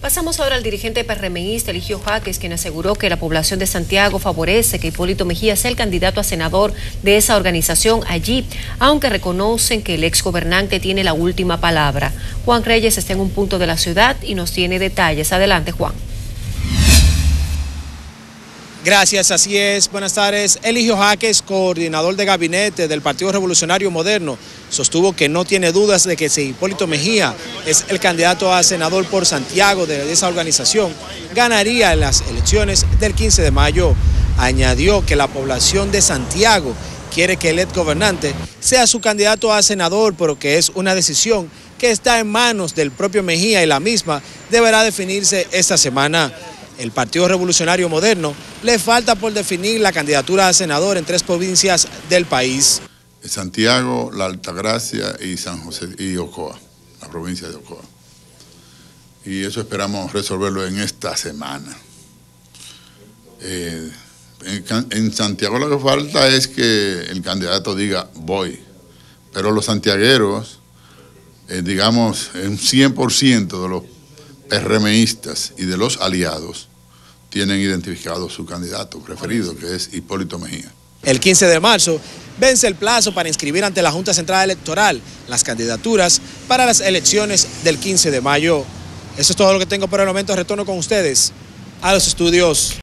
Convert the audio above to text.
Pasamos ahora al dirigente PRMista Eligio Jaques, quien aseguró que la población de Santiago favorece que Hipólito Mejía sea el candidato a senador de esa organización allí, aunque reconocen que el exgobernante tiene la última palabra. Juan Reyes está en un punto de la ciudad y nos tiene detalles. Adelante, Juan. Gracias, así es. Buenas tardes. Eligio Jaques, coordinador de gabinete del Partido Revolucionario Moderno, sostuvo que no tiene dudas de que si Hipólito Mejía es el candidato a senador por Santiago de esa organización, ganaría en las elecciones del 15 de mayo. Añadió que la población de Santiago quiere que el exgobernante sea su candidato a senador, pero que es una decisión que está en manos del propio Mejía y la misma deberá definirse esta semana. El Partido Revolucionario Moderno le falta por definir la candidatura a senador en 3 provincias del país. Santiago, La Altagracia y San José y Ocoa, la provincia de Ocoa. Y eso esperamos resolverlo en esta semana. En Santiago lo que falta es que el candidato diga voy, pero los santiagueros, digamos, un 100% de los PRMistas y de los aliados tienen identificado su candidato preferido, que es Hipólito Mejía. El 15 de marzo vence el plazo para inscribir ante la Junta Central Electoral las candidaturas para las elecciones del 15 de mayo. Eso es todo lo que tengo por el momento. Retorno con ustedes a los estudios.